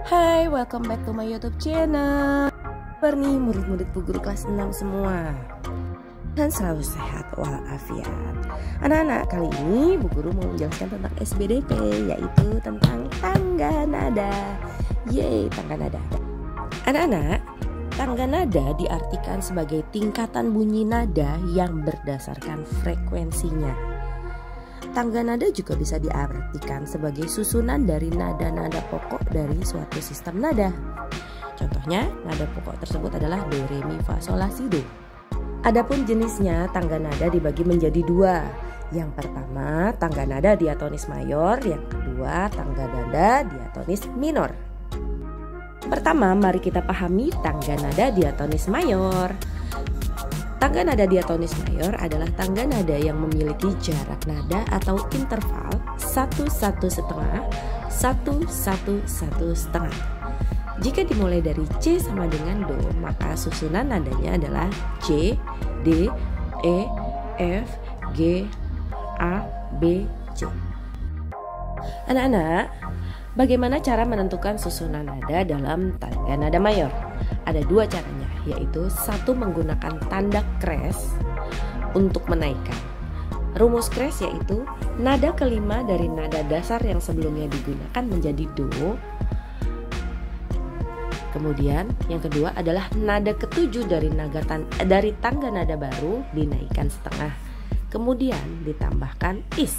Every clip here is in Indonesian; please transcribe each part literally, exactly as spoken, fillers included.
Hai, welcome back to my YouTube channel. Kabar nih murid-murid Bu Guru kelas enam semua, dan selalu sehat walafiat. Anak-anak, kali ini Bu Guru mau menjelaskan tentang S B D P, yaitu tentang tangga nada. Yeay, tangga nada. Anak-anak, tangga nada diartikan sebagai tingkatan bunyi nada yang berdasarkan frekuensinya. Tangga nada juga bisa diartikan sebagai susunan dari nada-nada pokok dari suatu sistem nada. Contohnya, nada pokok tersebut adalah do, re, mi, fa, sol, la, si, do. Adapun jenisnya, tangga nada dibagi menjadi dua. Yang pertama, tangga nada diatonis mayor. Yang kedua, tangga nada diatonis minor. Pertama, mari kita pahami tangga nada diatonis mayor. Tangga nada diatonis mayor adalah tangga nada yang memiliki jarak nada atau interval satu satu setengah, satu satu satu setengah. Jika dimulai dari C sama dengan do, maka susunan nadanya adalah C, D, E, F, G, A, B, C. Anak-anak, bagaimana cara menentukan susunan nada dalam tangga nada mayor? Ada dua caranya, yaitu satu menggunakan tanda kres untuk menaikkan. Rumus kres yaitu nada kelima dari nada dasar yang sebelumnya digunakan menjadi do. Kemudian yang kedua adalah nada ketujuh dari nagatan, dari tangga nada baru dinaikkan setengah. Kemudian ditambahkan is.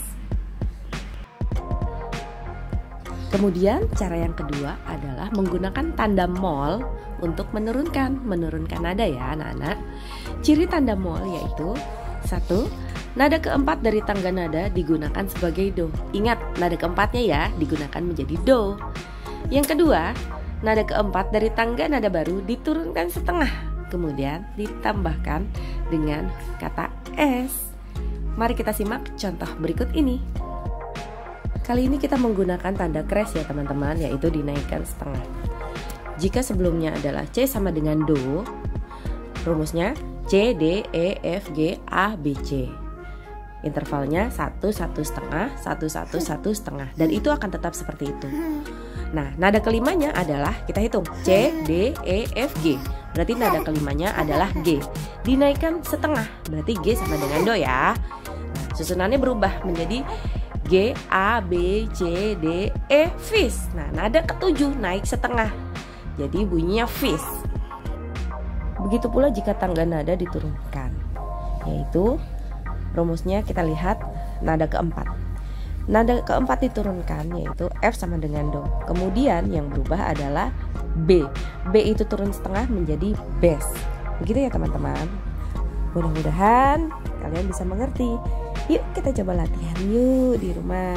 Kemudian cara yang kedua adalah menggunakan tanda mol untuk menurunkan menurunkan nada ya anak-anak. Ciri tanda mol yaitu satu, nada keempat dari tangga nada digunakan sebagai do. Ingat, nada keempatnya ya digunakan menjadi do. Yang kedua, nada keempat dari tangga nada baru diturunkan setengah, kemudian ditambahkan dengan kata es. Mari kita simak contoh berikut ini. Kali ini kita menggunakan tanda kres ya teman-teman, yaitu dinaikkan setengah. Jika sebelumnya adalah C sama dengan do, rumusnya C, D, E, F, G, A, B, C. Intervalnya satu, satu setengah, satu, satu, satu setengah. Dan itu akan tetap seperti itu. Nah, nada kelimanya adalah, kita hitung, C, D, E, F, G. Berarti nada kelimanya adalah G. Dinaikkan setengah, berarti G sama dengan do ya. Nah, susunannya berubah menjadi G, A, B, C, D, E, fis. Nah, nada ketujuh naik setengah, jadi bunyinya fis. Begitu pula jika tangga nada diturunkan, yaitu rumusnya kita lihat nada keempat. Nada keempat diturunkan yaitu F sama dengan do. Kemudian yang berubah adalah B. B itu turun setengah menjadi bes. Begitu ya teman-teman. Mudah-mudahan kalian bisa mengerti. Yuk kita coba latihan yuk di rumah.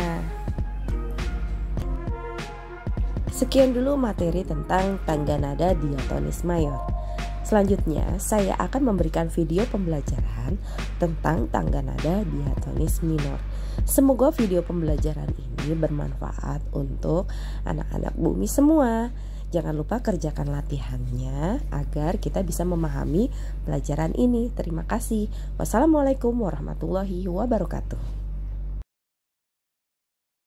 Sekian dulu materi tentang tangga nada diatonis mayor. Selanjutnya saya akan memberikan video pembelajaran tentang tangga nada diatonis minor. Semoga video pembelajaran ini bermanfaat untuk anak-anak bumi semua. Jangan lupa kerjakan latihannya agar kita bisa memahami pelajaran ini. Terima kasih. Wassalamualaikum warahmatullahi wabarakatuh.